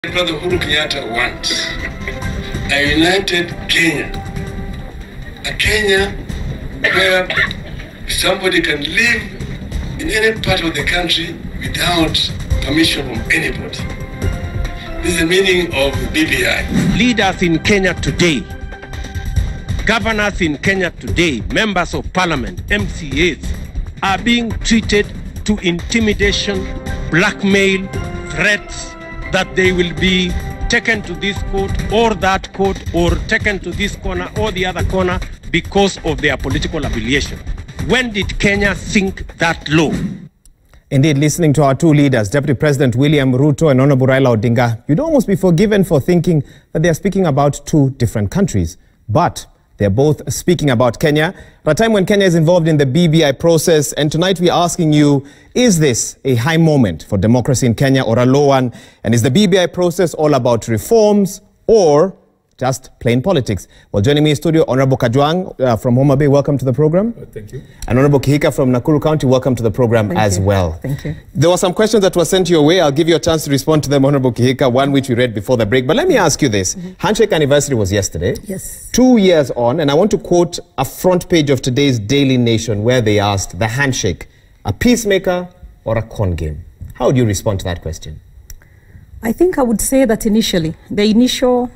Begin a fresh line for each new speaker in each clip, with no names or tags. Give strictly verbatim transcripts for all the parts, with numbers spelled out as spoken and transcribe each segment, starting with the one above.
Brother Uhuru Kenyatta wants a united Kenya, a Kenya where somebody can live in any part of the country without permission from anybody. This is the meaning of B B I.
Leaders in Kenya today, governors in Kenya today, members of parliament, M C As, are being treated to intimidation, blackmail, threats, that they will be taken to this court or that court or taken to this corner or the other corner because of their political affiliation. When did Kenya sink that low?
Indeed, listening to our two leaders, Deputy President William Ruto and Honorable Raila Odinga, you'd almost be forgiven for thinking that they are speaking about two different countries. But they're both speaking about Kenya at a time when Kenya is involved in the B B I process. And tonight we're asking you, is this a high moment for democracy in Kenya or a low one? And is the B B I process all about reforms or just plain politics? Well, joining me in studio, Honorable Kajwang uh, from Homa Bay, welcome to the program.
Uh, thank you.
And Honorable Kihika from Nakuru County, welcome to the program
thank
as
you.
well.
Thank you.
There were some questions that were sent your way. I'll give you a chance to respond to them, Honorable Kihika, one which we read before the break. But let me ask you this. Mm-hmm. Handshake anniversary was yesterday.
Yes.
Two years on, and I want to quote a front page of today's Daily Nation where they asked, the handshake, a peacemaker or a con game? How would you respond to that question?
I think I would say that initially, the initial,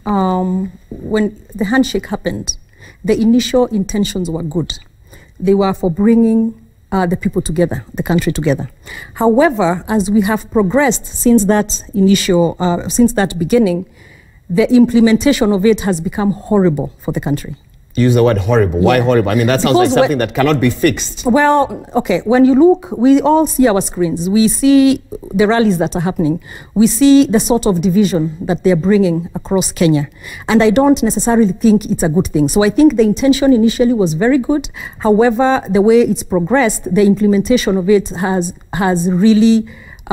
um, when the handshake happened, the initial intentions were good. They were for bringing uh, the people together, the country together. However, as we have progressed since that initial, uh, since that beginning, the implementation of it has become horrible for the country.
Use the word horrible. Why
Yeah.
horrible? I mean, that sounds
Because
like something that cannot be fixed.
Well, okay, when you look, we all see our screens. We see the rallies that are happening. We see the sort of division that they're bringing across Kenya. And I don't necessarily think it's a good thing. So I think the intention initially was very good. However, the way it's progressed, the implementation of it has, has really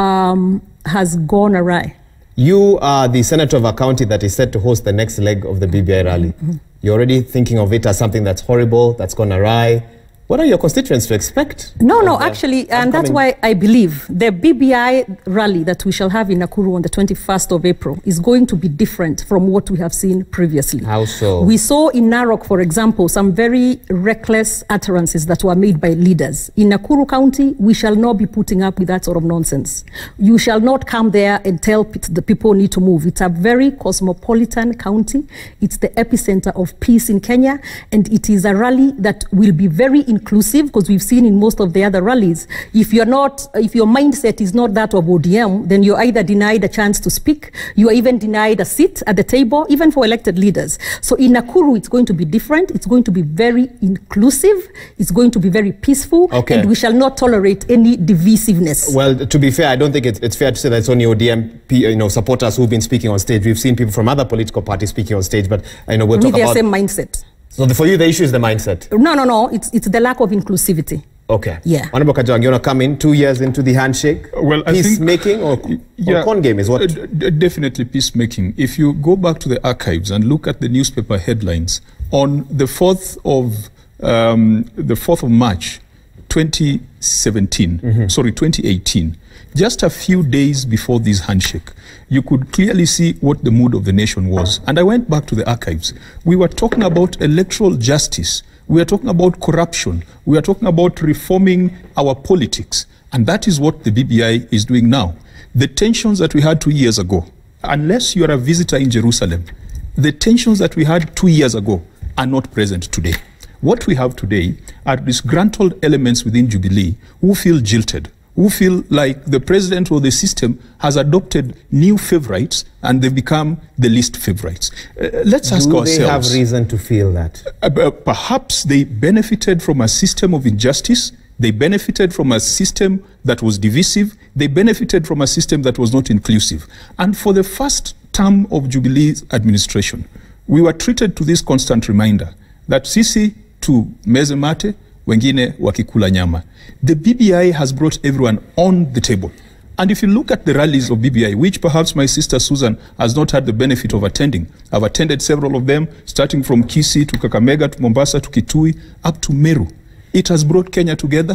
um, has gone awry.
You are the senator of a county that is set to host the next leg of the B B I rally. Mm-hmm. You're already thinking of it as something that's horrible, that's gone awry. What are your constituents to expect?
No, no, actually, and that's why I believe the B B I rally that we shall have in Nakuru on the twenty-first of April is going to be different from what we have seen previously.
How so?
We saw in Narok, for example, some very reckless utterances that were made by leaders. In Nakuru County, we shall not be putting up with that sort of nonsense. You shall not come there and tell the people need to move. It's a very cosmopolitan county. It's the epicenter of peace in Kenya, and it is a rally that will be very inclusive, because we've seen in most of the other rallies, if you're not, if your mindset is not that of O D M, then you're either denied a chance to speak, you are even denied a seat at the table, even for elected leaders. So in Nakuru, it's going to be different. It's going to be very inclusive. It's going to be very peaceful.
Okay.
And we shall not tolerate any divisiveness.
Well, to be fair, I don't think it's, it's fair to say that it's only O D M you know, supporters who've been speaking on stage. We've seen people from other political parties speaking on stage, but you know, we'll
With
talk
their
about...
same mindset.
So the, for you, the issue is the mindset?
No, no, no. It's, it's the lack of inclusivity.
Okay.
Yeah.
Honorable Kajwang, you want to come in two years into the handshake?
Well, I
Peacemaking or,
yeah,
or con game is what?
Uh, definitely peacemaking. If you go back to the archives and look at the newspaper headlines, on the fourth of um, the fourth of March, twenty seventeen, mm-hmm. sorry, twenty eighteen, just a few days before this handshake, you could clearly see what the mood of the nation was. And I went back to the archives. We were talking about electoral justice. We are talking about corruption. We are talking about reforming our politics. And that is what the B B I is doing now. The tensions that we had two years ago, unless you are a visitor in Jerusalem, the tensions that we had two years ago are not present today. What we have today are disgruntled elements within Jubilee who feel jilted, who feel like the president or the system has adopted new favorites and they've become the least favorites. Uh, let's ask
Do
ourselves.
Do they have reason to feel that?
Uh, uh, perhaps they benefited from a system of injustice. They benefited from a system that was divisive. They benefited from a system that was not inclusive. And for the first term of Jubilee's administration, we were treated to this constant reminder that sisi tu meze mate, wengine wakikula nyama. The B B I has brought everyone on the table. And if you look at the rallies of B B I, which perhaps my sister Susan has not had the benefit of attending, I've attended several of them, starting from Kisii to Kakamega to Mombasa to Kitui, up to Meru. It has brought Kenya together.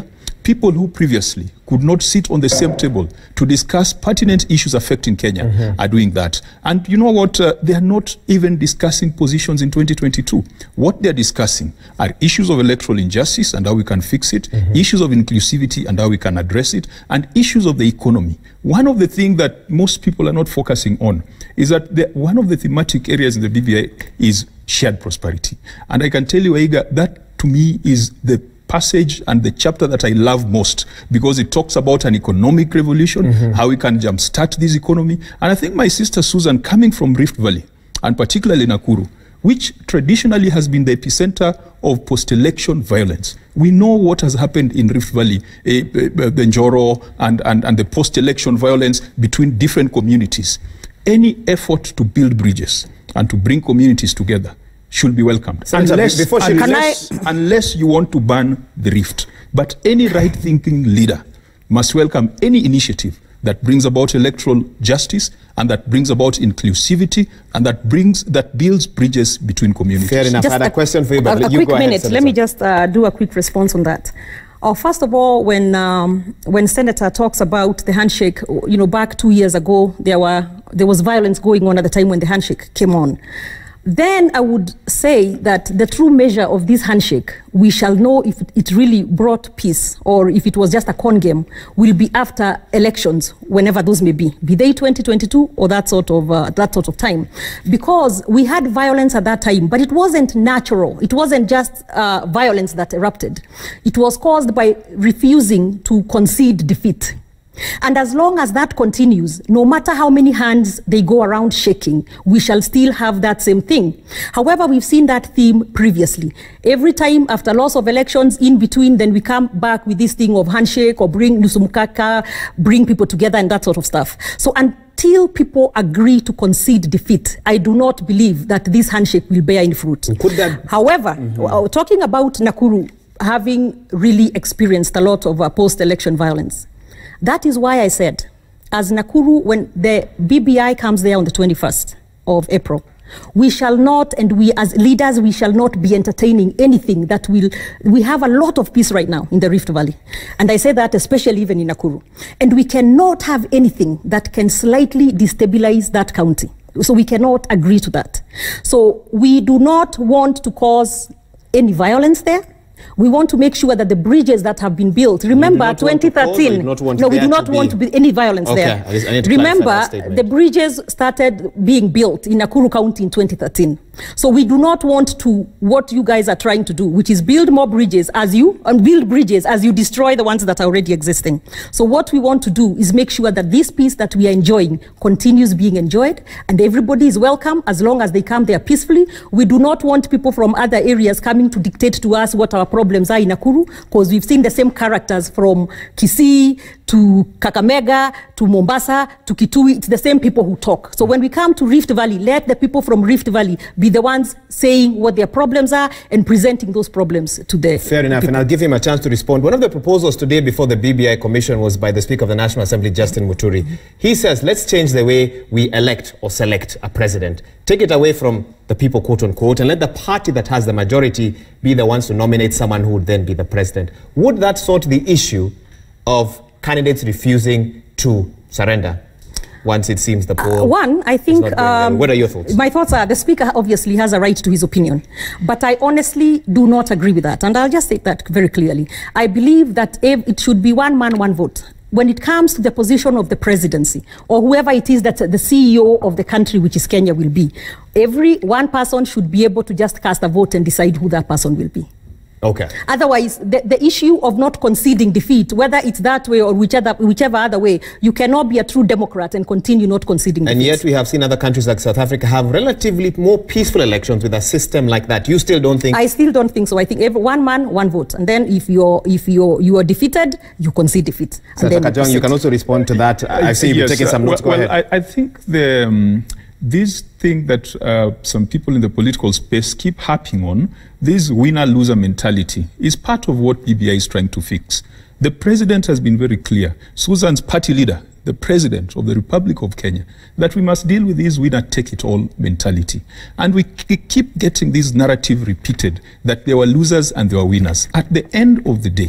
people who previously could not sit on the same table to discuss pertinent issues affecting Kenya mm-hmm. are doing that. And you know what? Uh, they are not even discussing positions in twenty twenty-two. What they're discussing are issues of electoral injustice and how we can fix it, mm-hmm. issues of inclusivity and how we can address it, and issues of the economy. One of the things that most people are not focusing on is that the, one of the thematic areas in the B B I is shared prosperity. And I can tell you, Aiga, that to me is the passage and the chapter that I love most, because it talks about an economic revolution, mm-hmm. how we can jumpstart this economy. And I think my sister Susan, coming from Rift Valley, and particularly Nakuru, which traditionally has been the epicenter of post-election violence. We know what has happened in Rift Valley, eh, the Njoro, and, and, and the post-election violence between different communities. Any effort to build bridges and to bring communities together should be welcomed. Unless, before she unless, unless you want to ban the rift. But any right-thinking leader must welcome any initiative that brings about electoral justice and that brings about inclusivity and that brings that builds bridges between communities.
Fair enough. Just I had a, a question for you, but
a, a
you
quick
go
minute.
Ahead,
Let me just uh, do a quick response on that. Uh, first of all, when um, when Senator talks about the handshake, you know, back two years ago, there were there was violence going on at the time when the handshake came on. Then I would say that the true measure of this handshake, we shall know if it really brought peace or if it was just a con game, will be after elections, whenever those may be, be they twenty twenty-two or that sort of uh, that sort of time, because we had violence at that time, but it wasn't natural. It wasn't just uh, violence that erupted. It was caused by refusing to concede defeat. And as long as that continues, no matter how many hands they go around shaking, we shall still have that same thing. However, we've seen that theme previously. Every time after loss of elections, in between, then we come back with this thing of handshake or bring Nusumkaka, bring people together and that sort of stuff. So until people agree to concede defeat, I do not believe that this handshake will bear any fruit.
Could that...
However, mm-hmm. talking about Nakuru having really experienced a lot of uh, post-election violence, that is why I said, as Nakuru, when the B B I comes there on the twenty-first of April, we shall not, and we as leaders, we shall not be entertaining anything that will, we have a lot of peace right now in the Rift Valley. And I say that especially even in Nakuru. And we cannot have anything that can slightly destabilize that county. So we cannot agree to that. So we do not want to cause any violence there. We want to make sure that the bridges that have been built, remember twenty thirteen, no, we do not want to be any violence okay, there. I just, I remember, the bridges started being built in Nakuru County in twenty thirteen. So we do not want to, what you guys are trying to do, which is build more bridges as you, and build bridges as you destroy the ones that are already existing. So what we want to do is make sure that this peace that we are enjoying continues being enjoyed, and everybody is welcome as long as they come there peacefully. We do not want people from other areas coming to dictate to us what our problems are in Nakuru, because we've seen the same characters from Kisii to Kakamega to Mombasa to Kitui. It's the same people who talk. So when we come to Rift Valley, let the people from Rift Valley be the ones saying what their problems are and presenting those problems to the
Fair enough,
people.
And I'll give him a chance to respond. One of the proposals today before the B B I Commission was by the Speaker of the National Assembly, Justin Muturi. He says, let's change the way we elect or select a president. Take it away from the people, quote unquote, and let the party that has the majority be the ones to nominate someone who would then be the president. Would that sort the issue of candidates refusing to surrender once it seems the poll?
Uh, one, I think...
Um, what are your thoughts?
My thoughts are the Speaker obviously has a right to his opinion, but I honestly do not agree with that. And I'll just say that very clearly. I believe that it should be one man, one vote. When it comes to the position of the presidency, or whoever it is that the C E O of the country, which is Kenya, will be, every one person should be able to just cast a vote and decide who that person will be.
Okay.
Otherwise, the, the issue of not conceding defeat, whether it's that way or whichever, whichever other way, you cannot be a true Democrat and continue not conceding defeat.
And yet we have seen other countries like South Africa have relatively more peaceful elections with a system like that. You still don't think?
I still don't think so. I think every one man, one vote. And then if you're if you're you are defeated, you concede defeat.
Senator Kajwang', you can also respond to that. I, I see you've yes, taken some notes.
Well,
Go ahead.
I, I think the... Um, this thing that uh, some people in the political space keep harping on, this winner-loser mentality, is part of what B B I is trying to fix. The president has been very clear, Susan's party leader, the president of the Republic of Kenya, that we must deal with this winner-take-it-all mentality. And we keep getting this narrative repeated that there were losers and there were winners. At the end of the day,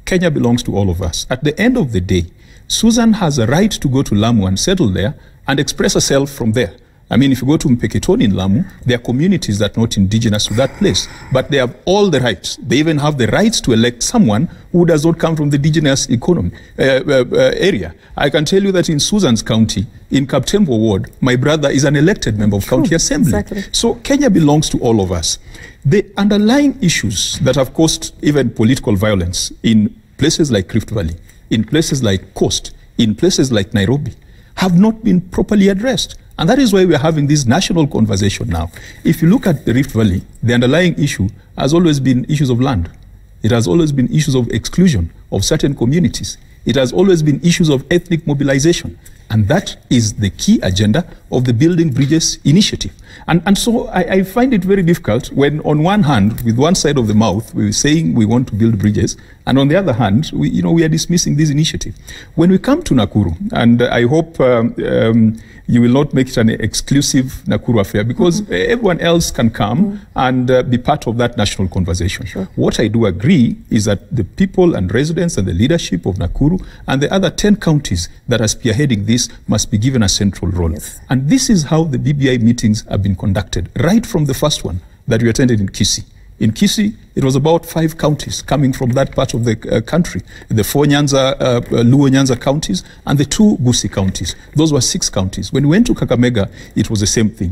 Kenya belongs to all of us. At the end of the day, Susan has a right to go to Lamu and settle there and express herself from there. I mean, if you go to Mpeketoni in Lamu, there are communities that are not indigenous to that place, but they have all the rights. They even have the rights to elect someone who does not come from the indigenous economy uh, uh, uh, area. I can tell you that in Susan's county, in Kaptembo ward, my brother is an elected member of True. County Assembly.
Exactly.
So Kenya belongs to all of us. The underlying issues that have caused even political violence in places like Rift Valley, in places like Coast, in places like Nairobi, have not been properly addressed. And that is why we are having this national conversation now. If you look at the Rift Valley, the underlying issue has always been issues of land. It has always been issues of exclusion of certain communities. It has always been issues of ethnic mobilization. And that is the key agenda of the Building Bridges initiative. And, and so I, I find it very difficult when on one hand, with one side of the mouth, we're saying we want to build bridges, and on the other hand, we, you know, we are dismissing this initiative. When we come to Nakuru, and I hope um, um, you will not make it an exclusive Nakuru affair, because mm-hmm. everyone else can come mm-hmm. and uh, be part of that national conversation. Sure. What I do agree is that the people and residents and the leadership of Nakuru and the other ten counties that are spearheading this must be given a central role. Yes. And this is how the B B I meetings have been conducted, right from the first one that we attended in Kisii. In Kisii, it was about five counties coming from that part of the uh, country, the four Nyanza, uh, Luo Nyanza counties and the two Gusii counties. Those were six counties. When we went to Kakamega, it was the same thing.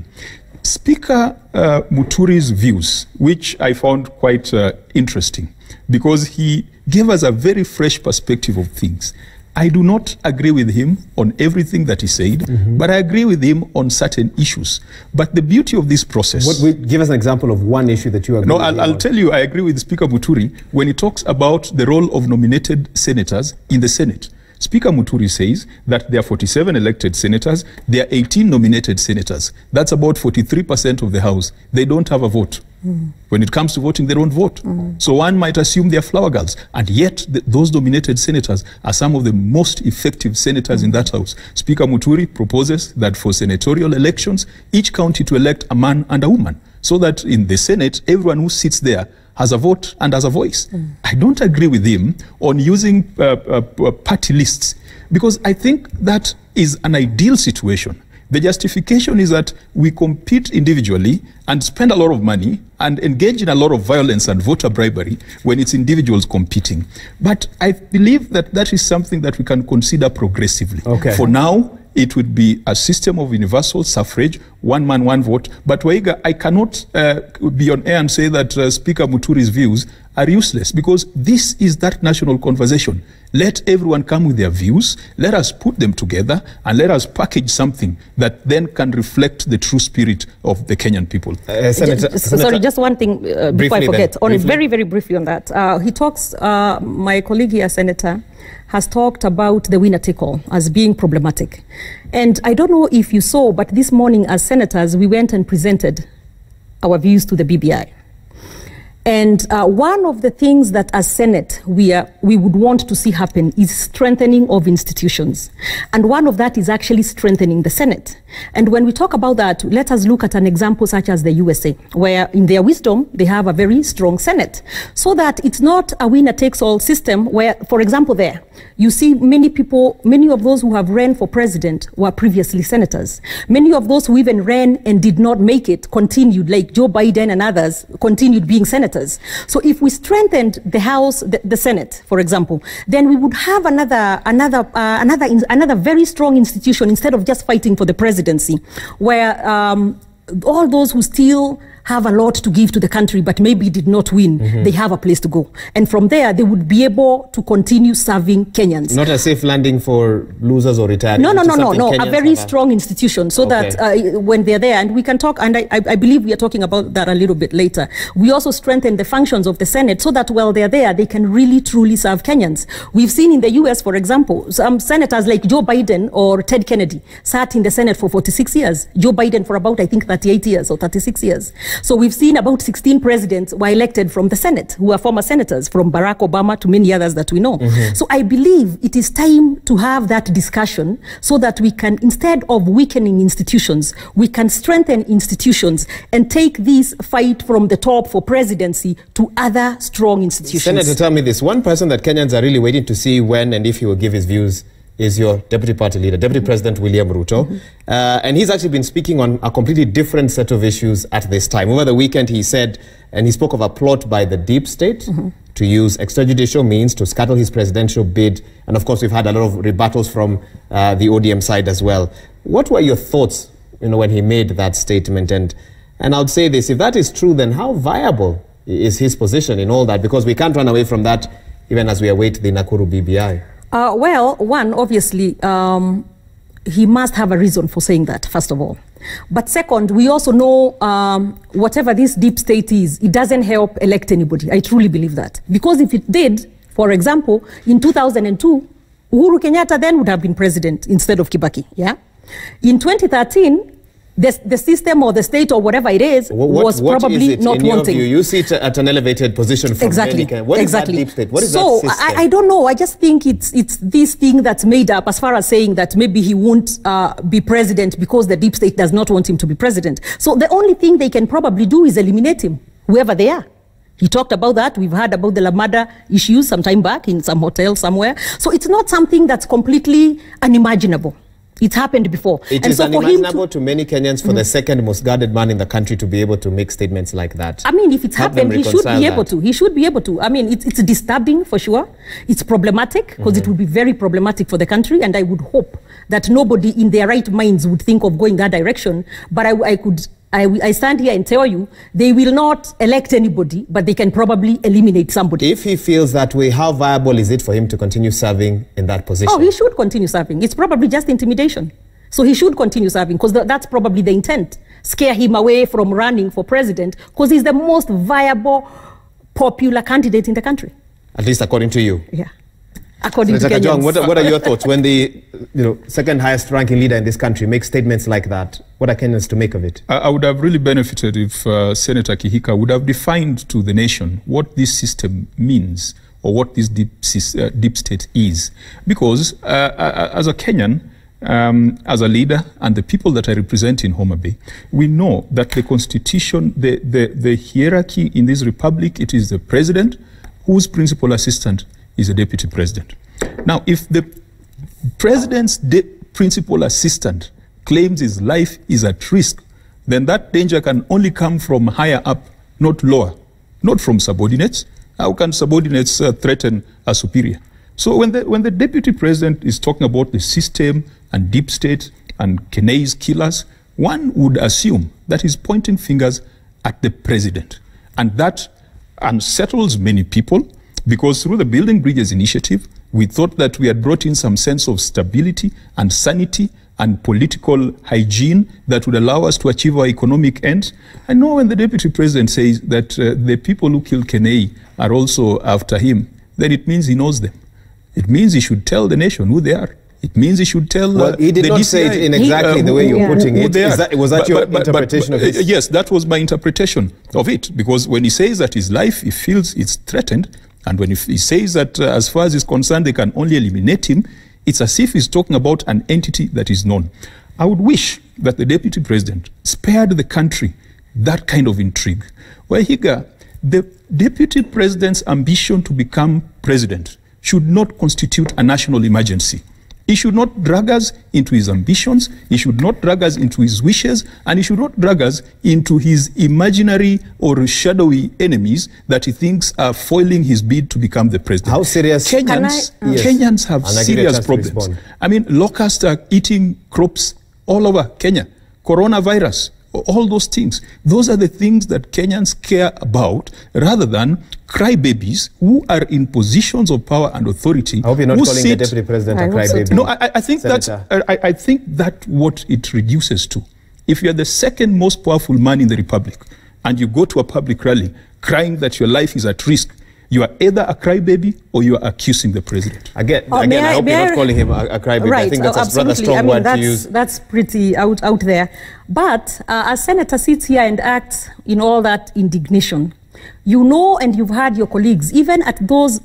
Speaker uh, Muturi's views, which I found quite uh, interesting, because he gave us a very fresh perspective of things. I do not agree with him on everything that he said, mm-hmm. but I agree with him on certain issues. But the beauty of this process...
What, wait, give us an example of one issue that you agree
no,
with.
No, I'll, I'll tell you, I agree with Speaker Muturi when he talks about the role of nominated senators in the Senate. Speaker Muturi says that there are forty-seven elected senators, there are eighteen nominated senators. That's about forty-three percent of the House. They don't have a vote. Mm. When it comes to voting, they don't vote. Mm. So one might assume they're flower girls. And yet, the, those nominated senators are some of the most effective senators mm. in that House. Speaker Muturi proposes that for senatorial elections, each county to elect a man and a woman, so that in the Senate, everyone who sits there has a vote and has a voice. Mm. I don't agree with him on using uh, uh, party lists, because I think that is an ideal situation. The justification is that we compete individually and spend a lot of money and engage in a lot of violence and voter bribery when it's individuals competing. But I believe that that is something that we can consider progressively. Okay. For now, it would be a system of universal suffrage, one man, one vote. But Waiga, I cannot uh, be on air and say that uh, Speaker Muturi's views are useless, because this is that national conversation. Let everyone come with their views, let us put them together, and let us package something that then can reflect the true spirit of the Kenyan people.
Uh, Senator, just, Senator, sorry, just one thing uh, before I forget. On very, very briefly on that. Uh, he talks, uh, my colleague here, Senator, has talked about the winner-take-all as being problematic. And I don't know if you saw, but this morning as senators, we went and presented our views to the B B I. And uh, one of the things that as Senate we, are, we would want to see happen is strengthening of institutions. And one of that is actually strengthening the Senate. And when we talk about that, let us look at an example such as the U S A, where in their wisdom, they have a very strong Senate. So that it's not a winner-takes-all system where, for example, there, you see many people, many of those who have ran for president were previously senators. Many of those who even ran and did not make it continued, like Joe Biden and others, continued being senators. So if we strengthened the House, the, the Senate, for example, then we would have another, another, uh, another, another very strong institution instead of just fighting for the presidency, where um, all those who still have a lot to give to the country but maybe did not win, mm-hmm. they have a place to go. And from there, they would be able to continue serving Kenyans.
Not a safe landing for losers or retirees.
No, no, no, no, no. Kenyans a very strong institution so okay. that uh, when they're there, and we can talk, and I, I believe we are talking about that a little bit later. We also strengthen the functions of the Senate so that while they're there, they can really, truly serve Kenyans. We've seen in the U S, for example, some senators like Joe Biden or Ted Kennedy sat in the Senate for forty-six years. Joe Biden for about, I think, thirty-eight years or thirty-six years. So we've seen about sixteen presidents were elected from the Senate, who are former senators, from Barack Obama to many others that we know. Mm-hmm. So I believe it is time to have that discussion so that we can, instead of weakening institutions, we can strengthen institutions and take this fight from the top for presidency to other strong institutions.
Senator, tell me this. One person that Kenyans are really waiting to see when and if he will give his views is your deputy party leader, Deputy mm-hmm. President William Ruto. Mm-hmm. uh, and he's actually been speaking on a completely different set of issues at this time. Over the weekend, he said, and he spoke of a plot by the deep state mm-hmm. to use extrajudicial means to scuttle his presidential bid. And of course, we've had a lot of rebuttals from uh, the O D M side as well. What were your thoughts, you know, when he made that statement? And, and I would say this, if that is true, then how viable is his position in all that? Because we can't run away from that even as we await the Nakuru B B I.
Uh, well, one, obviously, um, he must have a reason for saying that, first of all. But second, we also know um, whatever this deep state is, it doesn't help elect anybody. I truly believe that. Because if it did, for example, in two thousand two, Uhuru Kenyatta then would have been president instead of Kibaki. Yeah? In twenty thirteen, The, the system or the state or whatever it is
what, what,
was
what
probably
is it
not
in your
wanting.
View? You sit at an elevated position from
exactly.
many. What
exactly.
is that deep state? What is
so
that system?
I, I don't know. I just think it's it's this thing that's made up as far as saying that maybe he won't uh, be president because the deep state does not want him to be president. So the only thing they can probably do is eliminate him, whoever they are. He talked about that. We've heard about the Lamada issues some time back in some hotel somewhere. So it's not something that's completely unimaginable. It happened before.
It
and
is
so
unimaginable
to,
to many Kenyans for mm. the second most guarded man in the country to be able to make statements like that.
I mean, if it's
Help
happened, he should be able
that.
to. He should be able to. I mean, it's, it's disturbing for sure. It's problematic because mm-hmm. it would be very problematic for the country. And I would hope that nobody in their right minds would think of going that direction. But I, I could... I, I stand here and tell you, they will not elect anybody, but they can probably eliminate somebody.
If he feels that way, how viable is it for him to continue serving in that position?
Oh, he should continue serving. It's probably just intimidation. So he should continue serving because th that's probably the intent. Scare him away from running for president because he's the most viable, popular candidate in the country.
At least according to you?
Yeah. According
Senator
to Kenyans.
Kajwang, what, what are your thoughts when the you know, second highest ranking leader in this country makes statements like that? What are Kenyans to make of it?
I, I would have really benefited if uh, Senator Kihika would have defined to the nation what this system means or what this deep, uh, deep state is. Because uh, as a Kenyan, um, as a leader and the people that I represent in Homa Bay, we know that the constitution, the, the, the hierarchy in this republic, it is the president whose principal assistant is a deputy president. Now, if the president's principal assistant claims his life is at risk, then that danger can only come from higher up, not lower, not from subordinates. How can subordinates uh, threaten a superior? So when the, when the deputy president is talking about the system and deep state and Kenei's killers, one would assume that he's pointing fingers at the president. And that unsettles many people, because through the Building Bridges initiative, we thought that we had brought in some sense of stability and sanity and political hygiene that would allow us to achieve our economic ends. I know when the deputy president says that uh, the people who killed Kenei are also after him, then it means he knows them. It means he should tell the nation who they are. It means he should tell
well,
uh,
he did
the
not
D C I,
say it in exactly
uh,
the way you're
yeah.
putting it. Is that, was that
but,
your
but, but,
interpretation
but,
of this?
Uh, yes, that was my interpretation of it. Because when he says that his life, he feels it's threatened, and when he says that uh, as far as he's concerned, they can only eliminate him, it's as if he's talking about an entity that is known. I would wish that the deputy president spared the country that kind of intrigue. Wahiga, the deputy president's ambition to become president should not constitute a national emergency. He should not drag us into his ambitions, he should not drag us into his wishes, and he should not drag us into his imaginary or shadowy enemies that he thinks are foiling his bid to become the president.
How serious?
Kenyans,
I, uh,
yes.
Kenyans have
And I give you a
serious
chance to
problems.
respond.
I mean, locusts are eating crops all over Kenya. Coronavirus, all those things. Those are the things that Kenyans care about rather than crybabies who are in positions of power and authority.
I hope you're not
who
calling
sit,
the deputy president
I
a
hope so
crybaby.
too.
No, I, I think that's
Senator.
I, I think that what it reduces to. If you're the second most powerful man in the republic and you go to a public rally crying that your life is at risk, You are either a crybaby or you are accusing the president.
Again,
Oh,
again
may
I,
I-
hope
may
you're
I-
not calling him a, a crybaby.
Right,
I think that's
oh,
a rather
absolutely.
strong
I mean,
word
that's,
to use.
That's pretty out, out there. But uh, as Senator sits here and acts in all that indignation, you know, and you've heard your colleagues, even at those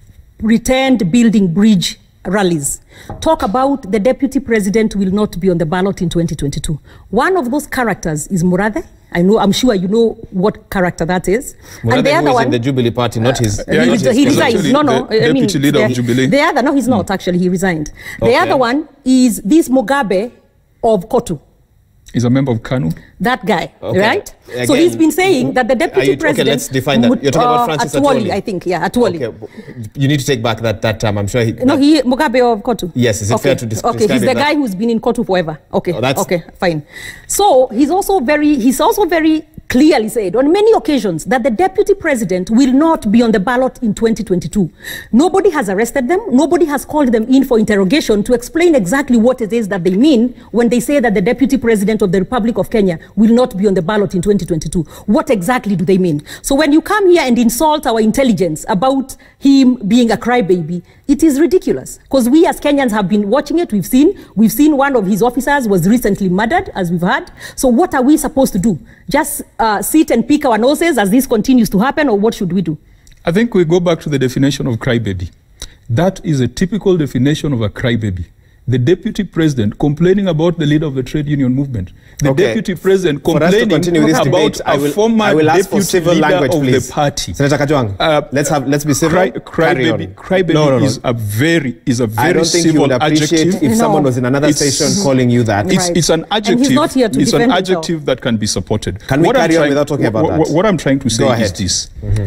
pretend building bridge rallies, talk about the deputy president will not be on the ballot in twenty twenty-two. One of those characters is Murathe. I know, I'm sure you know what character that is.
Murathe,
and the
who
other
is
one,
in the Jubilee Party, not his.
Uh,
Yeah,
he,
not
re-
his
he
colleague.
resigned.
actually
No, no.
the
I mean,
deputy leader
the,
of Jubilee.
The other, no, he's not actually. He resigned. The
Okay.
other one is this Mugabe of Kotu.
He's a member of KANU.
That guy,
Okay.
right?
Again,
so he's been saying that the deputy
are you- okay,
president.
let's define that. You're talking about Francis
Atwoli,
Atwoli.
I think. Yeah, Atwoli.
Okay, you need to take back that that term. I'm sure he.
No, he Mugabe of Kotu.
Yes, is it
okay.
fair to dis-
Okay,
describe
he's
it
the
that-
guy who's been in Kotu forever. Okay,
Oh, that's-
okay, fine. So he's also very, he's also very clearly said on many occasions that the deputy president will not be on the ballot in twenty twenty-two. Nobody has arrested them. Nobody has called them in for interrogation to explain exactly what it is that they mean when they say that the deputy president of the Republic of Kenya will not be on the ballot in twenty twenty-two. What exactly do they mean? So when you come here and insult our intelligence about him being a crybaby, it is ridiculous, because we as Kenyans have been watching it. We've seen, we've seen one of his officers was recently murdered, as we've heard. So what are we supposed to do? Just uh, sit and pick our noses as this continues to happen, or what should we do?
I think we go back to the definition of crybaby. That is a typical definition of a crybaby. The deputy president complaining about the leader of the trade union movement. The
Okay.
deputy president
For us to
complaining
continue this
about
debate, I
a
will,
former
I will ask for
deputy
civil
leader
language,
of
please.
the party.
Senator Kajwang,
Uh,
let's have let's be civil.
Cry,
Carry on.
crybaby crybaby
No, no, no.
is a very is a very
I don't think you
civil
would appreciate
adjective.
if
No.
someone was in another
It's-
station calling you that.
It's,
Right.
it's an
And he's
adjective.
not here to
it's an
defend himself.
adjective that can be supported.
Can we
What I'm
carry on
trying-
without talking about
what,
that?
What I'm trying to say
Go
is
ahead.
this: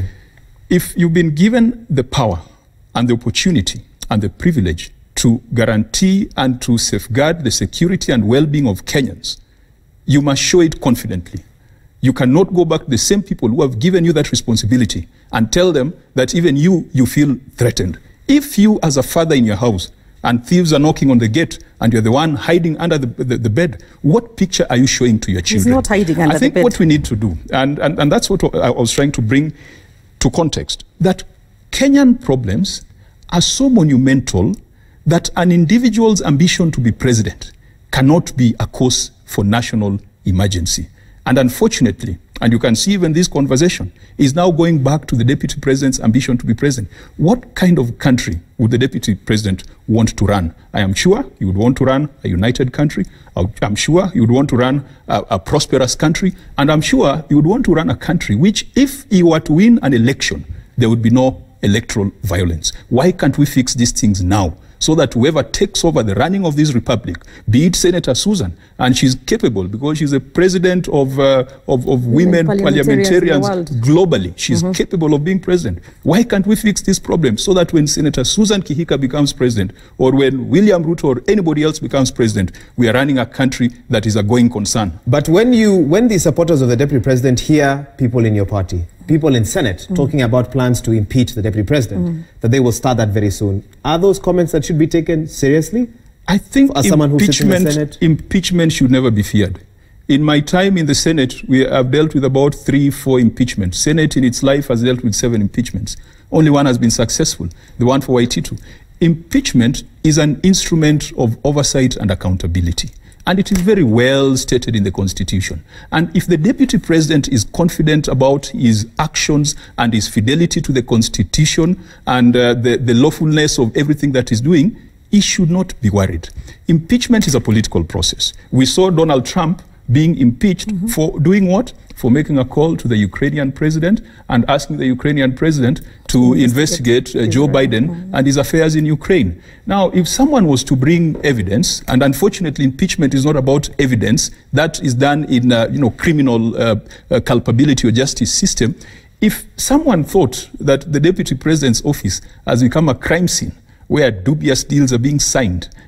if you've been given the power and the opportunity and the privilege to guarantee and to safeguard the security and well-being of Kenyans, you must show it confidently. You cannot go back to the same people who have given you that responsibility and tell them that even you, you feel threatened. If you, as a father in your house, and thieves are knocking on the gate, and you're the one hiding under the, the, the bed, what picture are you showing to your children?
not hiding under
I think
the bed.
what we need to do, and, and, and that's what I was trying to bring to context, that Kenyan problems are so monumental that an individual's ambition to be president cannot be a cause for national emergency. And unfortunately, and you can see even this conversation is now going back to the deputy president's ambition to be president. What kind of country would the deputy president want to run? I am sure you would want to run a united country. I'm sure you would want to run a, a prosperous country. And I'm sure you would want to run a country which, if he were to win an election, there would be no electoral violence. Why can't we fix these things now, so that whoever takes over the running of this republic, be it Senator Susan, and she's capable because she's a president of, uh, of, of women
parliamentarians
parliamentarians
in the world.
globally. She's mm-hmm. capable of being president. Why can't we fix this problem so that when Senator Susan Kihika becomes president, or when William Ruto or anybody else becomes president, we are running a country that is a going concern?
But when you, when the supporters of the deputy president hear people in your party, people in Senate mm. talking about plans to impeach the deputy president, mm. that they will start that very soon, are those comments that should be taken seriously?
I think
as someone who sits in the
impeachment,
Senate?
impeachment should never be feared. In my time in the Senate, we have dealt with about three, four impeachments. Senate in its life has dealt with seven impeachments. Only one has been successful, the one for Waititu. Impeachment is an instrument of oversight and accountability. And it is very well stated in the Constitution. And if the deputy president is confident about his actions and his fidelity to the Constitution and uh, the, the lawfulness of everything that he's doing, he should not be worried. Impeachment is a political process. We saw Donald Trump being impeached mm-hmm. for doing what? For making a call to the Ukrainian president and asking the Ukrainian president to investigate uh, Joe Biden mm-hmm. and his affairs in Ukraine. Now, if someone was to bring evidence, and unfortunately impeachment is not about evidence, that is done in uh, you know, criminal uh, uh, culpability or justice system. If someone thought that the deputy president's office has become a crime scene where dubious deals are being signed,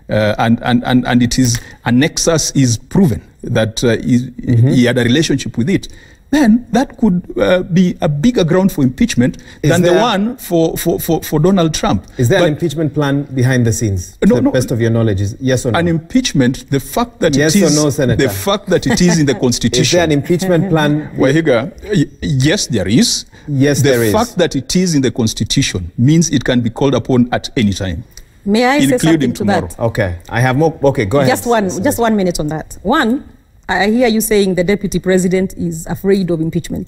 uh, and, and, and, and it is, a nexus is proven that uh, he, mm-hmm. he had a relationship with it, then that could uh, be a bigger ground for impeachment is than the one for, for, for, for Donald Trump.
Is there
but
an impeachment plan behind the scenes? To
no,
the
no,
best of your knowledge, is yes or no?
An impeachment, the fact that
yes
it is
or no, Senator?
the fact that it is in the Constitution.
Is there an impeachment plan?
Wahiga, yes, there is.
Yes,
the
there is.
The fact that it is in the Constitution means it can be called upon at any time.
May I say something to
tomorrow.
that?
Okay, I have more. Okay, go ahead.
Just one, just one minute on that. One, I hear you saying the deputy president is afraid of impeachment.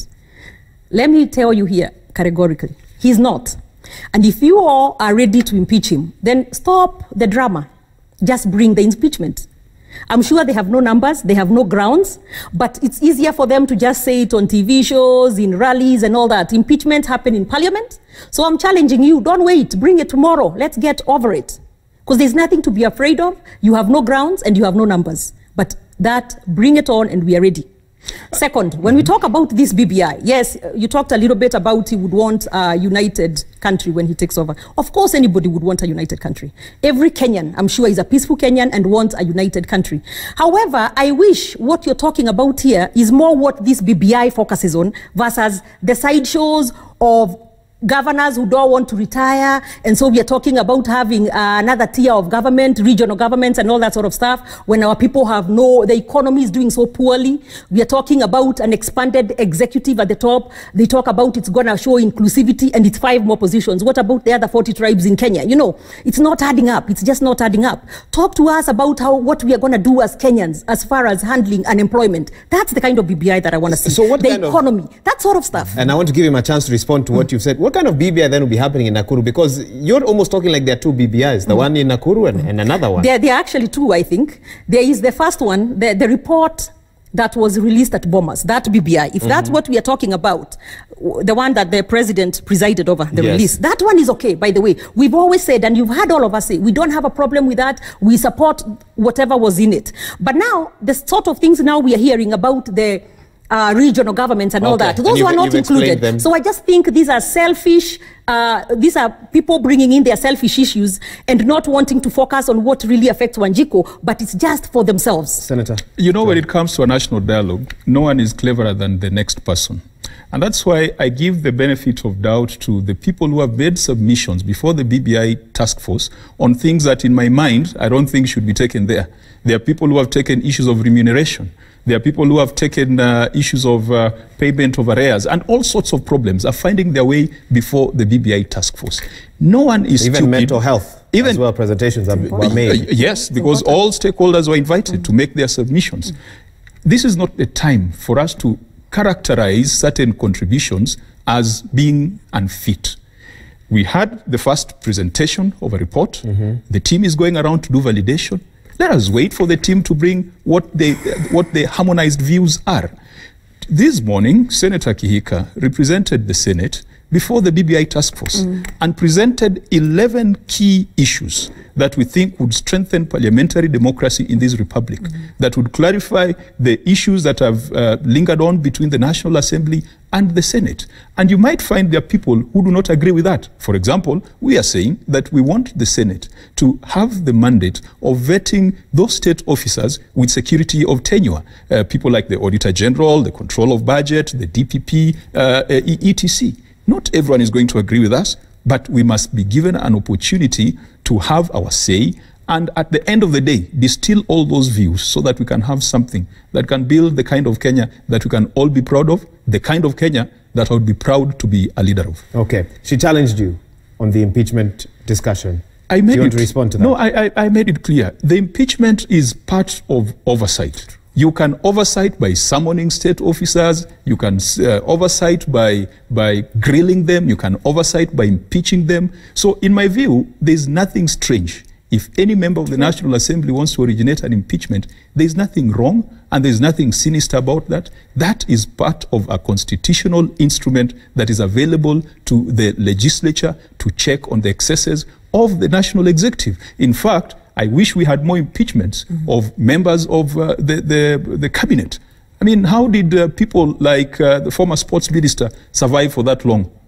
Let me tell you here categorically, he's not. And if you all are ready to impeach him, then stop the drama. Just bring the impeachment. I'm sure they have no numbers, they have no grounds, but it's easier for them to just say it on T V shows, in rallies and all that. Impeachment happened in parliament. So I'm challenging you, don't wait, bring it tomorrow. Let's get over it. Because there's nothing to be afraid of. You have no grounds and you have no numbers. But that, bring it on and we are ready. Second, when we talk about this B B I, yes, you talked a little bit about he would want a united country when he takes over. Of course, anybody would want a united country. Every Kenyan, I'm sure, is a peaceful Kenyan and wants a united country. However, I wish what you're talking about here is more what this B B I focuses on versus the sideshows of governors who don't want to retire, and so we are talking about having uh, another tier of government, regional governments and all that sort of stuff, when our people have no, the economy is doing so poorly. We are talking about an expanded executive at the top. They talk about it's going to show inclusivity and it's five more positions. What about the other forty tribes in Kenya? You know, it's not adding up. It's just not adding up. Talk to us about how what we are going to do as Kenyans as far as handling unemployment. That's the kind of B B I that I want to see.
So what
the
kind
economy,
of,
that sort of stuff.
And I want to give him a chance to respond to what you've said. What kind of B B I then will be happening in Nakuru? Because you're almost talking like there are two B B Is, the mm. one in Nakuru and, and another one.
There, there are actually two, I think. There is the first one, the, the report that was released at Bomas, that B B I. If mm-hmm. that's what we are talking about, the one that the president presided over, the
yes.
release, that one is okay, by the way. We've always said, and you've heard all of us say, we don't have a problem with that. We support whatever was in it. But now, the sort of things now we are hearing about the Uh, regional governments and okay. all that. Those were not included. Them. So I just think these are selfish, uh, these are people bringing in their selfish issues and not wanting to focus on what really affects Wanjiko, but it's just for themselves.
Senator.
You know, when it comes to a national dialogue, no one is cleverer than the next person. And that's why I give the benefit of doubt to the people who have made submissions before the B B I task force on things that in my mind, I don't think should be taken there. There are people who have taken issues of remuneration. There are people who have taken uh, issues of uh, payment of arrears, and all sorts of problems are finding their way before the B B I task force. No one is
Even
stupid.
mental health Even, as well, presentations are, were made.
Uh, yes, because all stakeholders were invited mm. to make their submissions. Mm. This is not the time for us to characterize certain contributions as being unfit. We had the first presentation of a report. Mm-hmm. The team is going around to do validation. Let us wait for the team to bring what they, what the harmonized views are. This morning, Senator Kihika represented the Senate before the B B I task force mm. and presented eleven key issues that we think would strengthen parliamentary democracy in this republic, mm. that would clarify the issues that have uh, lingered on between the National Assembly and the Senate. And you might find there are people who do not agree with that. For example, we are saying that we want the Senate to have the mandate of vetting those state officers with security of tenure, uh, people like the Auditor General, the Control of Budget, the D P P, uh, et cetera. Not everyone is going to agree with us, but we must be given an opportunity to have our say, and at the end of the day, distill all those views so that we can have something that can build the kind of Kenya that we can all be proud of, the kind of Kenya that I would be proud to be a leader of.
Okay. She challenged you on the impeachment discussion.
I made
Do you
it,
want to respond to that?
No, I, I, I made it clear. The impeachment is part of oversight. You can oversight by summoning state officers. You can uh, oversight by, by grilling them. You can oversight by impeaching them. So in my view, there's nothing strange. If any member of the National Assembly wants to originate an impeachment, there's nothing wrong and there's nothing sinister about that. That is part of a constitutional instrument that is available to the legislature to check on the excesses of the national executive. In fact, I wish we had more impeachments mm-hmm. of members of uh, the, the, the cabinet. I mean, how did uh, people like uh, the former sports minister survive for that long?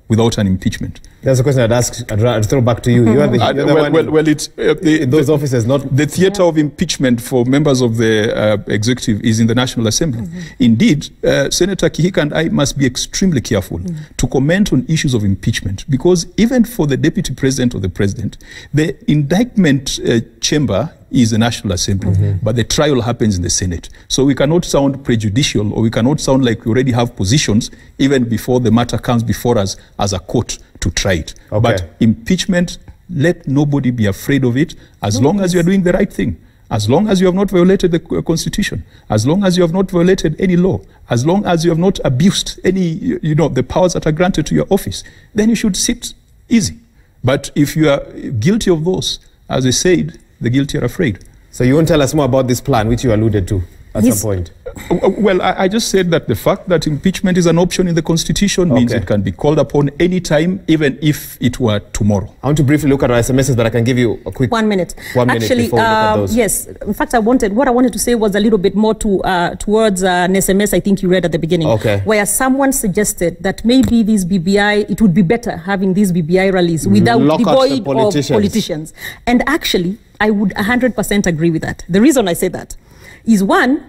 without an impeachment.
There's a question I'd ask, I'd, I'd throw back to you. You're the,
Uh,
you're the
well,
one
well, well, it's uh, the,
in those
the,
offices, not
the theatre of impeachment for members of the uh, executive is in the National Assembly. Mm-hmm. Indeed, uh, Senator Kihika and I must be extremely careful mm-hmm. to comment on issues of impeachment, because even for the Deputy President or the President, the indictment uh, chamber is the National Assembly, mm-hmm. but the trial happens in the Senate. So we cannot sound prejudicial, or we cannot sound like we already have positions even before the matter comes before us as a court to try it.
Okay.
But impeachment, let nobody be afraid of it, as long as you are doing the right thing, as long as you have not violated the uh, Constitution, as long as you have not violated any law, as long as you have not abused any, you know, the powers that are granted to your office, then you should sit easy. But if you are guilty of those, as I said, the guilty are afraid.
So you won't tell us more about this plan, which you alluded to at
Yes.
some point?
Well, I, I just said that the fact that impeachment is an option in the Constitution means
Okay.
it can be called upon any time, even if it were tomorrow.
I want to briefly look at our S M Ses, but I can give you a quick
One minute.
One minute
Actually,
before we look at
um,
those.
yes. In fact, I wanted what I wanted to say was a little bit more to uh, towards uh, an S M S I think you read at the beginning,
Okay.
where someone suggested that maybe these B B I, it would be better having these B B I rallies without
Lock out the
devoid of
politicians.
politicians. And actually, I would one hundred percent agree with that. The reason I say that is, one,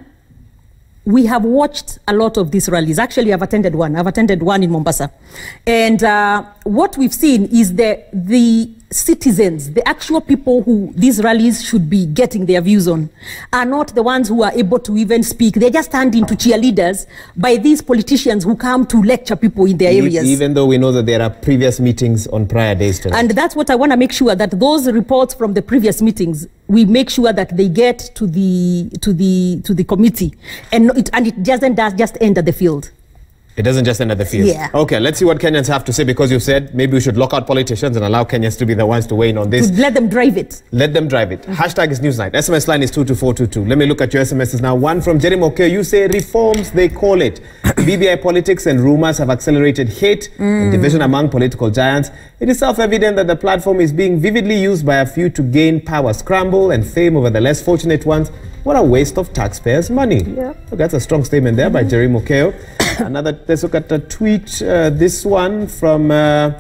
we have watched a lot of these rallies. Actually, I've attended one. I've attended one in Mombasa. And uh, what we've seen is the, the citizens, the actual people who these rallies should be getting their views on, are not the ones who are able to even speak. They just stand into cheerleaders by these politicians who come to lecture people in their areas.
Even though we know that there are previous meetings on prior days to that.
And that's what I want to make sure, that those reports from the previous meetings, we make sure that they get to the to the to the committee, and it and it doesn't just end at the field.
It doesn't just end at the field.
Yeah.
Okay, let's see what Kenyans have to say, because you said maybe we should lock out politicians and allow Kenyans to be the ones to weigh in on this.
To let them drive it.
Let them drive it. Hashtag is Newsnight. S M S line is two two four two two. Let me look at your S M Ses now. One from Jeremy Okeo. You say reforms, they call it. B B I politics and rumors have accelerated hate mm. and division among political giants. It is self-evident that the platform is being vividly used by a few to gain power scramble and fame over the less fortunate ones. What a waste of taxpayers' money. Yeah. Oh, that's a strong statement there mm-hmm. by Jeremy Okeo. Another, let's look at the tweet. Uh, this one from uh,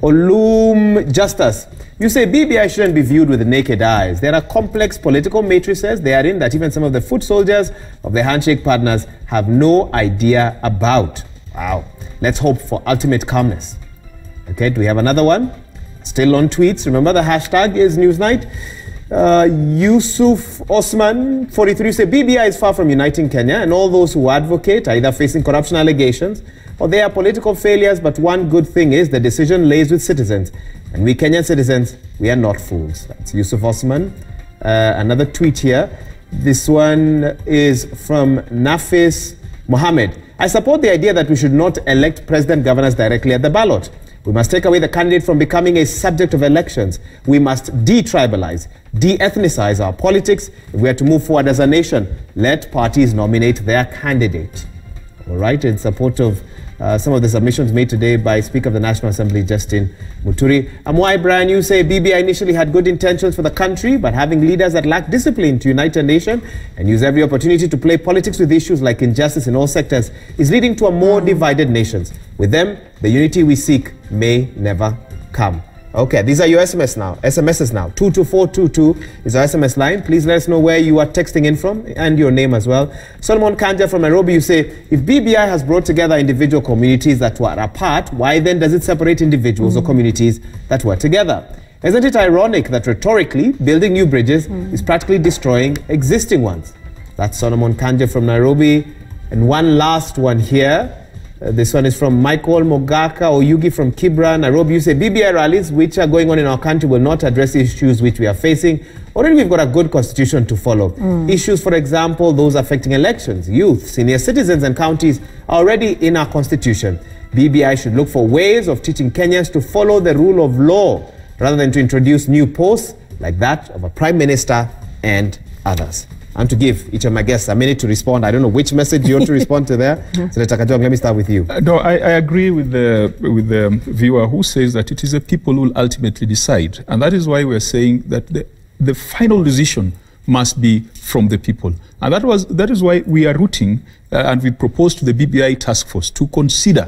Olum Justus. You say B B I shouldn't be viewed with the naked eyes. There are complex political matrices they are in that even some of the foot soldiers of the handshake partners have no idea about. Wow. Let's hope for ultimate calmness. Okay, do we have another one? Still on tweets. Remember, the hashtag is Newsnight. Uh, Yusuf Osman, forty-three, say B B I is far from uniting Kenya, and all those who advocate are either facing corruption allegations or they are political failures. But one good thing is the decision lays with citizens, and we Kenyan citizens, we are not fools. That's Yusuf Osman. Uh, another tweet here. This one is from Nafis Mohammed. I support the idea that we should not elect president governors directly at the ballot. We must take away the candidate from becoming a subject of elections. We must de-tribalize, de-ethnicize our politics. If we are to move forward as a nation, let parties nominate their candidate. All right, in support of uh, some of the submissions made today by Speaker of the National Assembly, Justin Muturi. Amwai Brian, you say B B I initially had good intentions for the country, but having leaders that lack discipline to unite a nation and use every opportunity to play politics with issues like injustice in all sectors is leading to a more divided nation. With them, the unity we seek may never come. Okay, these are your S M S now. S M Ses now. two two four two two is our S M S line. Please let us know where you are texting in from and your name as well. Solomon Kanja from Nairobi, you say, if B B I has brought together individual communities that were apart, why then does it separate individuals mm. or communities that were together? Isn't it ironic that rhetorically, building new bridges mm. is practically destroying existing ones? That's Solomon Kanja from Nairobi. And one last one here. Uh, this one is from Michael Mogaka Oyugi from Kibra, Nairobi. You say B B I rallies which are going on in our country will not address the issues which we are facing. Already we've got a good constitution to follow. Mm. Issues, for example, those affecting elections, youth, senior citizens and counties are already in our constitution. B B I should look for ways of teaching Kenyans to follow the rule of law rather than to introduce new posts like that of a prime minister and others. I'm to give each of my guests a minute to respond. I don't know which message you want to respond to there. Senator Kajwang, let me start with you.
Uh, no, I, I agree with the, with the viewer who says that it is the people who will ultimately decide. And that is why we're saying that the, the final decision must be from the people. And that, was, that is why we are rooting uh, and we propose to the B B I task force to consider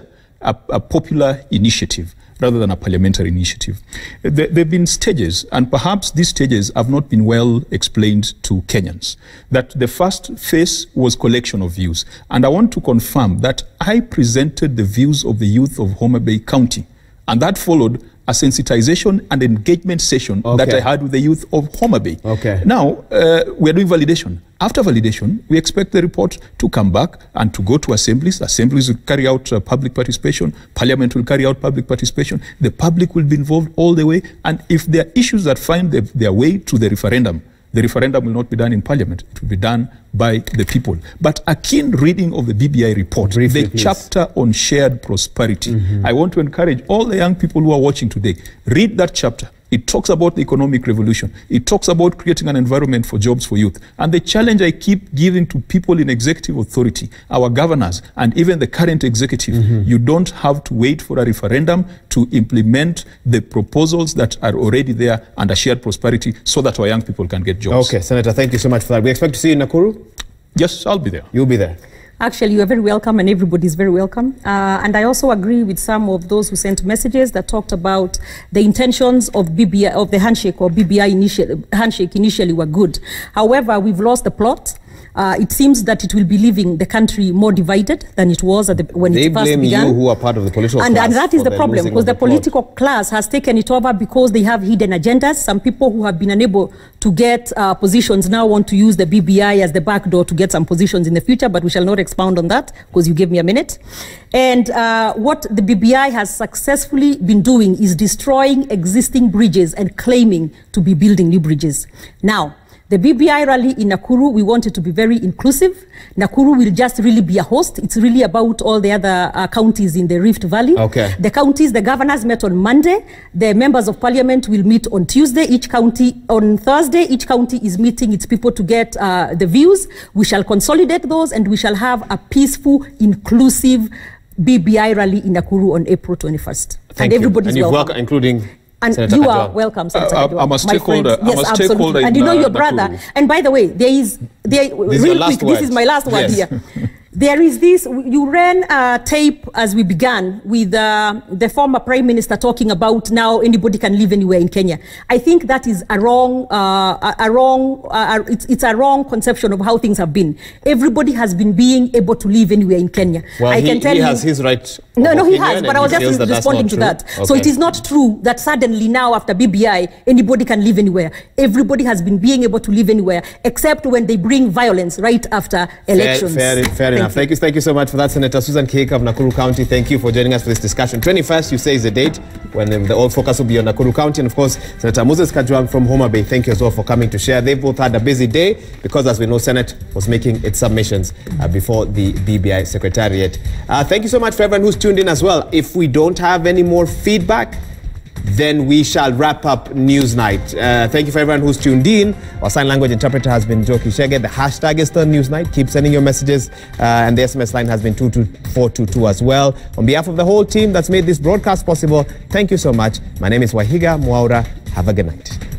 a, a popular initiative rather than a parliamentary initiative. There have been stages, and perhaps these stages have not been well explained to Kenyans. That the first phase was collection of views. And I want to confirm that I presented the views of the youth of Homa Bay County, and that followed a sensitization and engagement session okay. that I had with the youth of Homa Bay.
Okay.
Now, uh, we're doing validation. After validation, we expect the report to come back and to go to assemblies. Assemblies will carry out uh, public participation. Parliament will carry out public participation. The public will be involved all the way. And if there are issues that find the, their way to the referendum, the referendum will not be done in Parliament. It will be done by the people. But a keen reading of the B B I report,
Briefly,
the
please.
chapter on shared prosperity,
Mm-hmm.
I want to encourage all the young people who are watching today, read that chapter. It talks about the economic revolution. It talks about creating an environment for jobs for youth. And the challenge I keep giving to people in executive authority, our governors, and even the current executive, mm-hmm. you don't have to wait for a referendum to implement the proposals that are already there under shared prosperity so that our young people can get jobs.
Okay, Senator, thank you so much for that. We expect to see you in Nakuru?
Yes, I'll be there.
You'll be there.
Actually, you are very welcome, and everybody is very welcome. Uh, and I also agree with some of those who sent messages that talked about the intentions of B B I, of the handshake or B B I initial, handshake initially were good. However, we've lost the plot. Uh, it seems that it will be leaving the country more divided than it was at the, when
they
it first
blame
began.
You who are part of the political
and,
class.
And that is the problem, because the, the political class has taken it over because they have hidden agendas. Some people who have been unable to get uh, positions now want to use the B B I as the back door to get some positions in the future, but we shall not expound on that because you gave me a minute. And uh, what the B B I has successfully been doing is destroying existing bridges and claiming to be building new bridges. Now, the B B I rally in Nakuru, we want it to be very inclusive. Nakuru will just really be a host. It's really about all the other uh, counties in the Rift Valley.
Okay.
The counties, the governors met on Monday. The members of parliament will meet on Tuesday. Each county, on Thursday, each county is meeting its people to get uh, the views. We shall consolidate those and we shall have a peaceful, inclusive B B I rally in Nakuru on April twenty-first.
Thank
and everybody's
and you've
welcome.
welcome, including
And
Senator
you
Kajwang.
are welcome, Senator
Uh,
Kajwang.
I'm a stakeholder.
Yes,
I'm a
absolutely.
stakeholder
And
in,
you know
uh,
your brother.
Nakuru.
And by the way, there is, there,
This is
real
your last
quick, this
word.
is my last word
Yes.
here. There is this, you ran a tape as we began with uh, the former Prime Minister talking about now anybody can live anywhere in Kenya. I think that is a wrong, uh, a, a wrong, uh, it's, it's a wrong conception of how things have been. Everybody has been being able to live anywhere in Kenya.
Well,
I
he,
can tell
he
you,
has his right.
No, no, he
opinion,
has, but
and
I was
he
just
feels that that's
responding
not
to
true.
that.
Okay.
So it is not true that suddenly now after B B I, anybody can live anywhere. Everybody has been being able to live anywhere, except when they bring violence right after elections.
Fair, fair, fair
Thank
enough.
you.
Thank you, thank you so much for that, Senator Susan Kihika of Nakuru County. Thank you for joining us for this discussion. twenty-first, you say, is the date when um, the all focus will be on Nakuru County. And of course, Senator Moses Kajwang from Homa Bay, thank you as well for coming to share. They both had a busy day because, as we know, Senate was making its submissions uh, before the B B I Secretariat. Uh, thank you so much for everyone who's tuned in as well. If we don't have any more feedback, then we shall wrap up Newsnight. Uh, thank you for everyone who's tuned in. Our sign language interpreter has been Joki Shege. The hashtag is the Newsnight. Keep sending your messages. Uh, and the S M S line has been two two four two two as well. On behalf of the whole team that's made this broadcast possible, thank you so much. My name is Wahiga Mwaura. Have a good night.